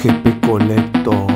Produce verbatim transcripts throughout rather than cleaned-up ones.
G P Collector.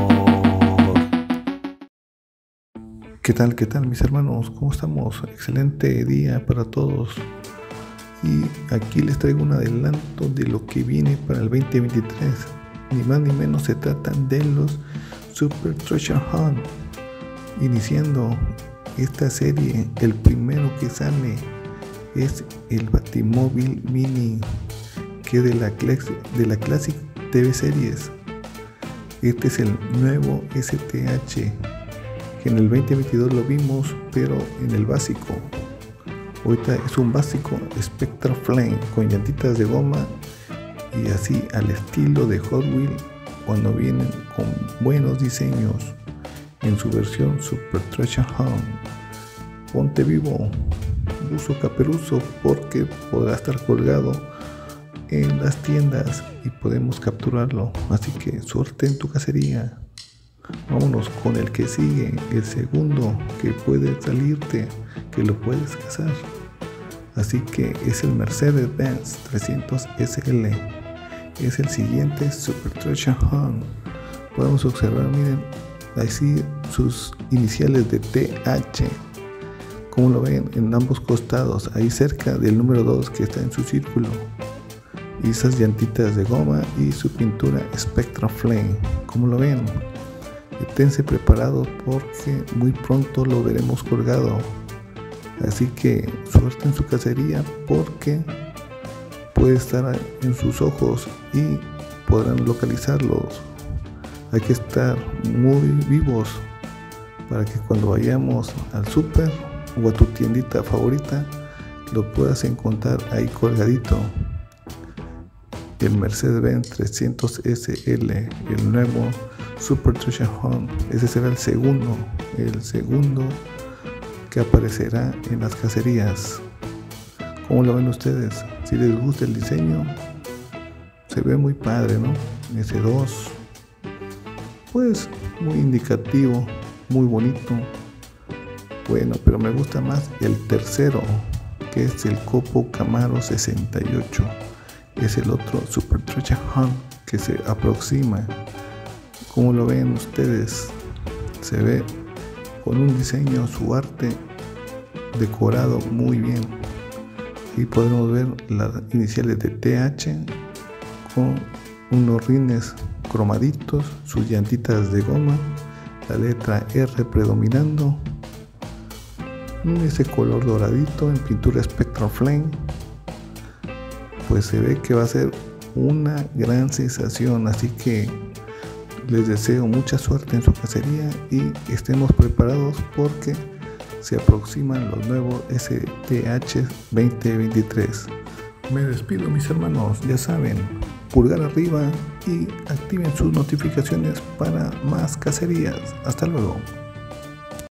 ¿Qué tal, qué tal mis hermanos? ¿Cómo estamos? Excelente día para todos. Y aquí les traigo un adelanto de lo que viene para el veinte veintitrés. Ni más ni menos se tratan de los Super Treasure Hunt. Iniciando esta serie, el primero que sale es el Batimóvil Mini, que de la, de la Classic T V Series. Este es el nuevo S T H, que en el veinte veintidós lo vimos, pero en el básico. Ahorita es un básico Spectra Flame con llantitas de goma y así al estilo de Hot Wheels cuando vienen con buenos diseños en su versión Super Treasure Hunt. Ponte vivo, uso caperuso, porque podrá estar colgado en las tiendas y podemos capturarlo, así que suerte en tu cacería. Vámonos con el que sigue, el segundo que puede salirte, que lo puedes cazar. Así que es el Mercedes-Benz trescientos S L. Es el siguiente Super Treasure Hunt. Podemos observar, miren, así sus iniciales de T H. Como lo ven en ambos costados, ahí cerca del número dos que está en su círculo. Y esas llantitas de goma y su pintura Spectra Flame. Como lo ven, esténse preparados porque muy pronto lo veremos colgado. Así que suerte en su cacería, porque puede estar en sus ojos y podrán localizarlos. Hay que estar muy vivos para que cuando vayamos al super o a tu tiendita favorita lo puedas encontrar ahí colgadito. El Mercedes-Benz trescientos S L, el nuevo Super Treasure Hunt. Ese será el segundo, el segundo que aparecerá en las cacerías. ¿Cómo lo ven ustedes? Si les gusta el diseño, se ve muy padre, ¿no? S dos, pues muy indicativo, muy bonito. Bueno, pero me gusta más el tercero, que es el Copo Camaro sesenta y ocho. Es el otro Super Treasure Hunt que se aproxima. Como lo ven ustedes, se ve con un diseño, su arte decorado muy bien. Y podemos ver las iniciales de T H con unos rines cromaditos, sus llantitas de goma, la letra R predominando, ese color doradito en pintura Spectra Flame. Pues se ve que va a ser una gran sensación, así que les deseo mucha suerte en su cacería y estemos preparados porque se aproximan los nuevos S T H veinte veintitrés. Me despido mis hermanos, ya saben, pulgar arriba y activen sus notificaciones para más cacerías. Hasta luego.